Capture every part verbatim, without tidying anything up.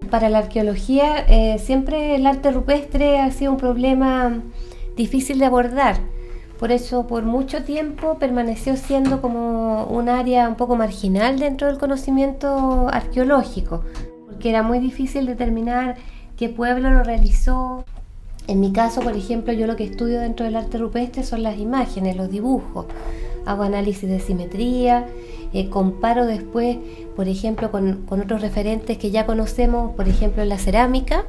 Para la arqueología, eh, siempre el arte rupestre ha sido un problema difícil de abordar. Por eso, por mucho tiempo permaneció siendo como un área un poco marginal dentro del conocimiento arqueológico, porque era muy difícil determinar qué pueblo lo realizó. En mi caso, por ejemplo, yo lo que estudio dentro del arte rupestre son las imágenes, los dibujos. Hago análisis de simetría, eh, comparo después, por ejemplo, con, con otros referentes que ya conocemos, por ejemplo, en la cerámica,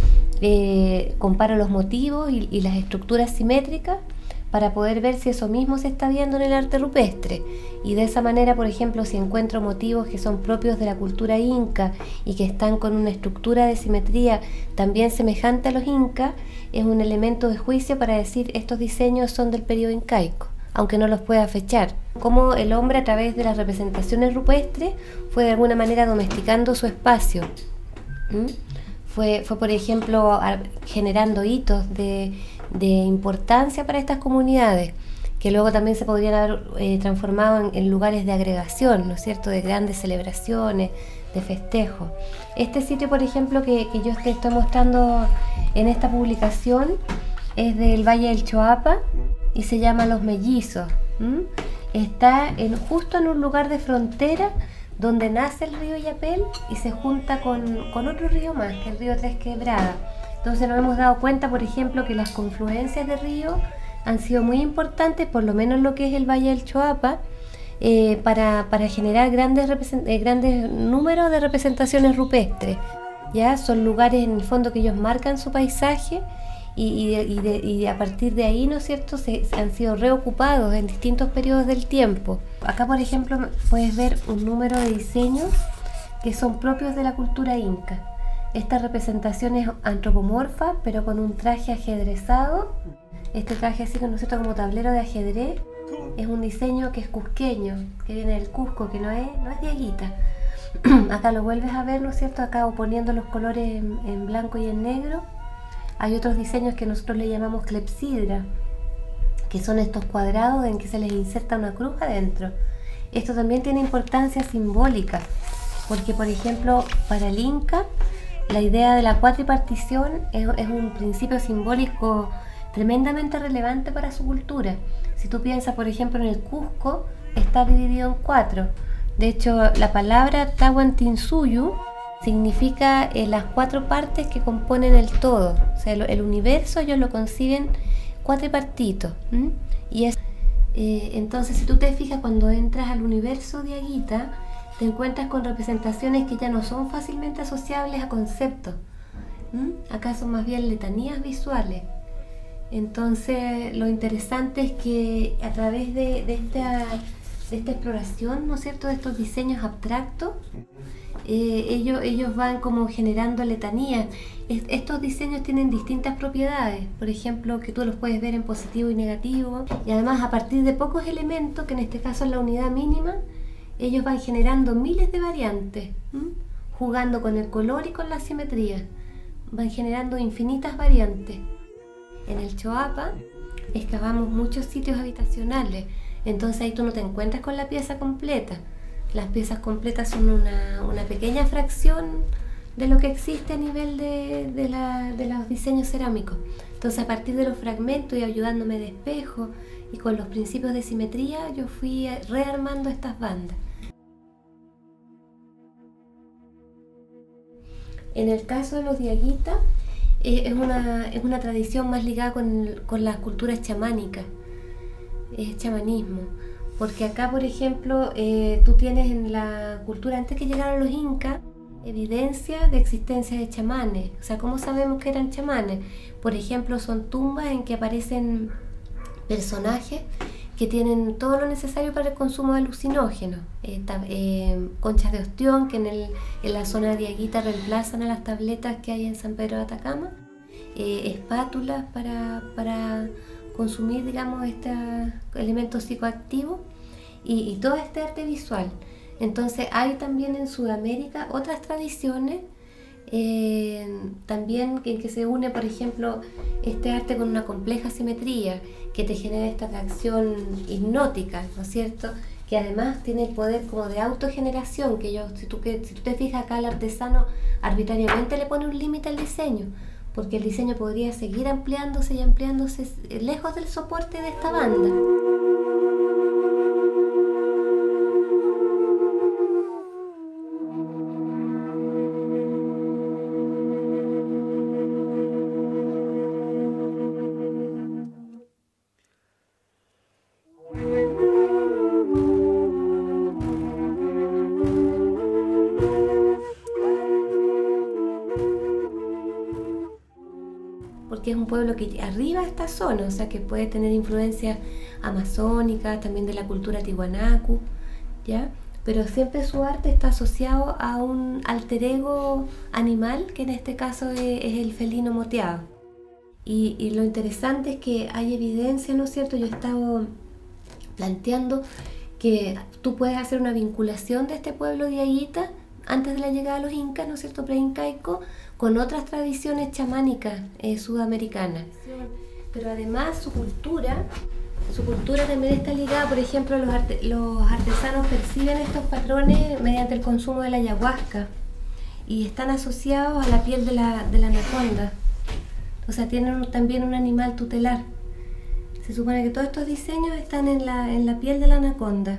eh, comparo los motivos y, y las estructuras simétricas para poder ver si eso mismo se está viendo en el arte rupestre. Y de esa manera, por ejemplo, si encuentro motivos que son propios de la cultura inca y que están con una estructura de simetría también semejante a los incas, es un elemento de juicio para decir estos diseños son del periodo incaico, aunque no los pueda fechar. Cómo el hombre, a través de las representaciones rupestres, fue de alguna manera domesticando su espacio. ¿Mm? Fue, fue, por ejemplo, generando hitos de, de importancia para estas comunidades, que luego también se podrían haber eh, transformado en, en lugares de agregación, ¿no es cierto?, de grandes celebraciones, de festejos. Este sitio, por ejemplo, que, que yo te estoy mostrando en esta publicación, es del Valle del Choapa y se llama Los Mellizos. ¿Mm? Está en, justo en un lugar de frontera donde nace el río Illapel y se junta con, con otro río más, que es el río Tres Quebradas. Entonces nos hemos dado cuenta, por ejemplo, que las confluencias de ríos han sido muy importantes, por lo menos en lo que es el Valle del Choapa, eh, para, para generar grandes, eh, grandes números de representaciones rupestres. ¿Ya? Son lugares en el fondo que ellos marcan su paisaje y, y, de, y, de, y a partir de ahí, ¿no es cierto?, se, se han sido reocupados en distintos periodos del tiempo. Acá, por ejemplo, puedes ver un número de diseños que son propios de la cultura inca. Esta representación es antropomorfa, pero con un traje ajedrezado. Este traje así, ¿no es cierto?, como tablero de ajedrez. Es un diseño que es cusqueño, que viene del Cusco, que no es, no es dieguita. Acá lo vuelves a ver, ¿no es cierto?, acá poniendo los colores en, en blanco y en negro. Hay otros diseños que nosotros le llamamos clepsidra, que son estos cuadrados en que se les inserta una cruz adentro. Esto también tiene importancia simbólica, porque, por ejemplo, para el Inca, la idea de la cuatripartición es, es un principio simbólico tremendamente relevante para su cultura. Si tú piensas, por ejemplo, en el Cusco, está dividido en cuatro. De hecho, la palabra Tahuantinsuyu significa eh, las cuatro partes que componen el todo. O sea, el, el universo ellos lo conciben cuatripartito. ¿Mm? Y es, eh, entonces, si tú te fijas, cuando entras al universo de Aguita, te encuentras con representaciones que ya no son fácilmente asociables a conceptos. ¿Mm? Acá son más bien letanías visuales. Entonces, lo interesante es que a través de, de, esta, de esta exploración, ¿no es cierto?, de estos diseños abstractos, eh, ellos, ellos van como generando letanías. Est estos diseños tienen distintas propiedades, por ejemplo, que tú los puedes ver en positivo y negativo, y además a partir de pocos elementos, que en este caso es la unidad mínima, ellos van generando miles de variantes, ¿m? Jugando con el color y con la simetría, van generando infinitas variantes. En el Choapa excavamos muchos sitios habitacionales, entonces ahí tú no te encuentras con la pieza completa. Las piezas completas son una, una pequeña fracción de lo que existe a nivel de, de, la, de los diseños cerámicos. Entonces, a partir de los fragmentos y ayudándome de espejo y con los principios de simetría, yo fui rearmando estas bandas. En el caso de los diaguitas, eh, es, una, es una tradición más ligada con, con las culturas chamánicas, es chamanismo. Porque acá, por ejemplo, eh, tú tienes en la cultura, antes que llegaran los incas, evidencia de existencia de chamanes. O sea, ¿cómo sabemos que eran chamanes? Por ejemplo, son tumbas en que aparecen personajes que tienen todo lo necesario para el consumo de alucinógenos. Eh, eh, conchas de ostión, que en, el, en la zona de Aguita reemplazan a las tabletas que hay en San Pedro de Atacama. Eh, espátulas para, para consumir, digamos, estos elementos psicoactivos. Y, y todo este arte visual. Entonces hay también en Sudamérica otras tradiciones, eh, también en que se une, por ejemplo, este arte con una compleja simetría que te genera esta atracción hipnótica, ¿no es cierto?, que además tiene el poder como de autogeneración, que yo, si tú, que, si tú te fijas acá, el artesano arbitrariamente le pone un límite al diseño, porque el diseño podría seguir ampliándose y ampliándose lejos del soporte de esta banda. Porque es un pueblo que arriba esta zona, o sea que puede tener influencias amazónicas, también de la cultura tiwanaku, ¿ya? Pero siempre su arte está asociado a un alter ego animal, que en este caso es, es el felino moteado. Y, y lo interesante es que hay evidencia, ¿no es cierto? Yo he estado planteando que tú puedes hacer una vinculación de este pueblo de Ayita antes de la llegada de los incas, ¿no es cierto?, preincaico, con otras tradiciones chamánicas eh, sudamericanas. Pero además su cultura, su cultura también está ligada, por ejemplo, los, arte, los artesanos perciben estos patrones mediante el consumo de la ayahuasca y están asociados a la piel de la, de la anaconda. O sea, tienen un, también un animal tutelar. Se supone que todos estos diseños están en la, en la piel de la anaconda.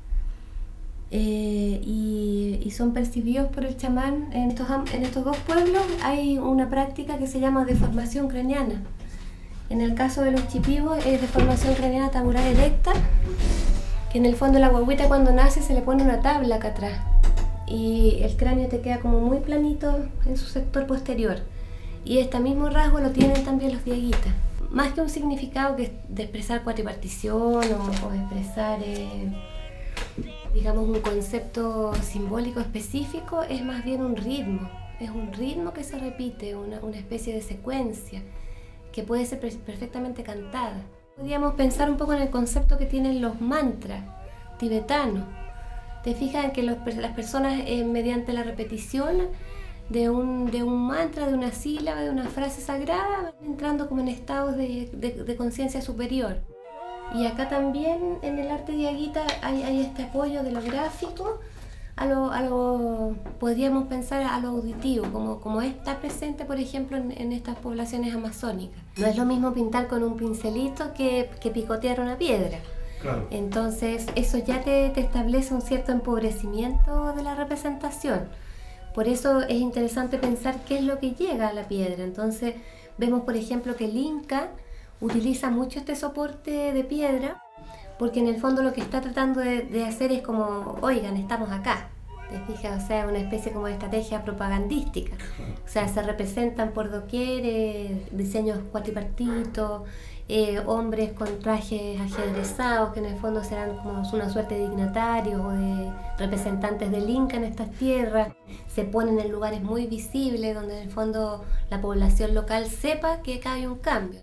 Eh, y, y son percibidos por el chamán. En estos, en estos dos pueblos hay una práctica que se llama deformación craneana. En el caso de los chipivos es deformación craneana tabular erecta, que en el fondo la guagüita cuando nace se le pone una tabla acá atrás y el cráneo te queda como muy planito en su sector posterior, y este mismo rasgo lo tienen también los dieguitas. Más que un significado que es de expresar cuatripartición o, o expresar eh, digamos un concepto simbólico específico, es más bien un ritmo, es un ritmo que se repite, una, una especie de secuencia que puede ser perfectamente cantada. Podríamos pensar un poco en el concepto que tienen los mantras tibetanos. Te fijas en que los, las personas eh, mediante la repetición de un, de un mantra, de una sílaba, de una frase sagrada, van entrando como en estados de, de, de conciencia superior. Y acá también en el arte diaguita hay, hay este apoyo de lo gráfico a lo, a lo, podríamos pensar a lo auditivo, como, como está presente, por ejemplo, en, en estas poblaciones amazónicas. No es lo mismo pintar con un pincelito que, que picotear una piedra. Claro. Entonces eso ya te, te establece un cierto empobrecimiento de la representación. Por eso es interesante pensar qué es lo que llega a la piedra. Entonces vemos, por ejemplo, que el Inca utiliza mucho este soporte de piedra, porque en el fondo lo que está tratando de, de hacer es como, oigan, estamos acá. ¿Te fijas? O sea, una especie como de estrategia propagandística. O sea, se representan por doquier eh, diseños cuatripartitos, eh, hombres con trajes ajedrezados, que en el fondo serán como una suerte de dignatarios o de representantes del Inca en estas tierras. Se ponen en lugares muy visibles, donde en el fondo la población local sepa que acá hay un cambio.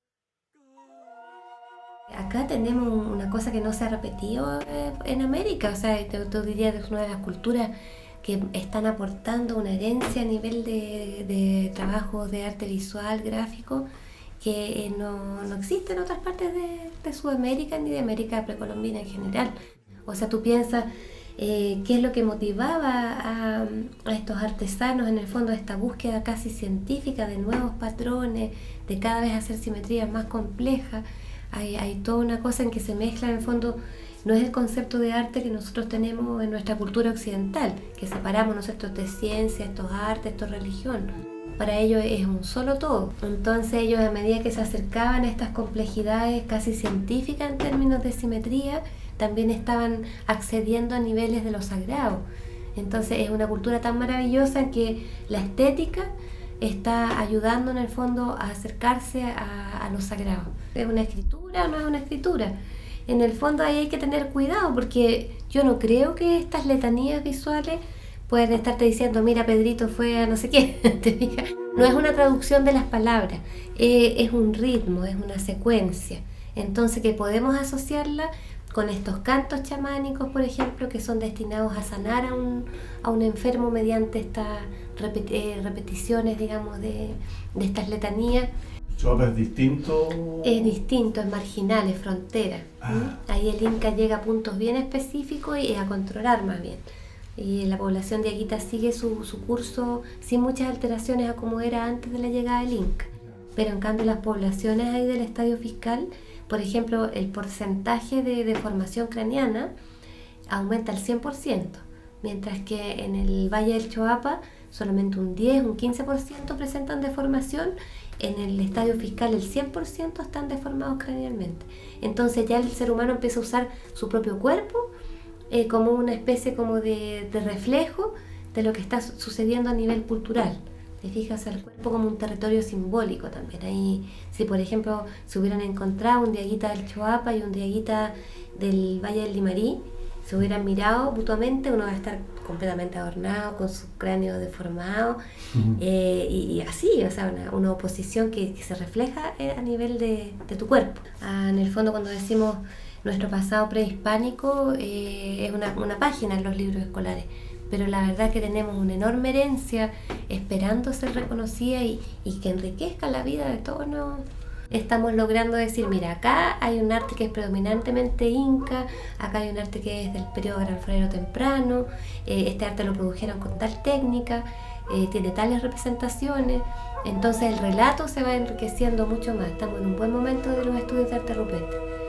Acá tenemos una cosa que no se ha repetido en América, o sea, yo, yo diría que es una de las culturas que están aportando una herencia a nivel de, de trabajos de arte visual, gráfico, que no, no existe en otras partes de, de Sudamérica ni de América precolombina en general. O sea, tú piensas eh, qué es lo que motivaba a, a estos artesanos, en el fondo, esta búsqueda casi científica de nuevos patrones, de cada vez hacer simetrías más complejas. Hay, hay toda una cosa en que se mezcla, en el fondo, no es el concepto de arte que nosotros tenemos en nuestra cultura occidental, que separamos nosotros de ciencia, estos artes, esto religión. Para ellos es un solo todo. Entonces ellos, a medida que se acercaban a estas complejidades casi científicas en términos de simetría, también estaban accediendo a niveles de lo sagrado. Entonces es una cultura tan maravillosa que la estética está ayudando en el fondo a acercarse a, a lo sagrado. ¿Es una escritura o no es una escritura? En el fondo ahí hay que tener cuidado, porque yo no creo que estas letanías visuales puedan estarte diciendo, mira, Pedrito fue a no sé qué. ¿Te fijas? No es una traducción de las palabras, eh, es un ritmo, es una secuencia. Entonces que podemos asociarla con estos cantos chamánicos, por ejemplo, que son destinados a sanar a un, a un enfermo mediante estas repet eh, repeticiones, digamos, de, de estas letanías. Choapa es distinto. Es distinto, es marginal, es frontera. Ah. ¿Mm? Ahí el Inca llega a puntos bien específicos y a controlar más bien. Y la población de Aguita sigue su, su curso sin muchas alteraciones a como era antes de la llegada del Inca. Pero en cambio las poblaciones ahí del Estadio Fiscal, por ejemplo, el porcentaje de deformación craneana aumenta al cien por ciento, mientras que en el Valle del Choapa solamente un diez, un quince por ciento presentan deformación. En el Estadio Fiscal el cien por ciento están deformados cranealmente. Entonces ya el ser humano empieza a usar su propio cuerpo eh, como una especie como de, de reflejo de lo que está sucediendo a nivel cultural. Te fijas, el cuerpo como un territorio simbólico también. Ahí, si por ejemplo se hubieran encontrado un Diaguita del Choapa y un Diaguita del Valle del Limarí, se hubieran mirado mutuamente, uno va a estar completamente adornado, con su cráneo deformado, uh-huh. eh, y, y así, o sea, una, una oposición que, que se refleja a nivel de, de tu cuerpo. Ah, en el fondo, cuando decimos nuestro pasado prehispánico, eh, es una, una página en los libros escolares, pero la verdad que tenemos una enorme herencia esperando ser reconocida y, y que enriquezca la vida de todos nosotros. Estamos logrando decir, mira, acá hay un arte que es predominantemente inca, acá hay un arte que es del periodo granfalero temprano, eh, este arte lo produjeron con tal técnica, eh, tiene tales representaciones, entonces el relato se va enriqueciendo mucho más. Estamos en un buen momento de los estudios de arte rupestre.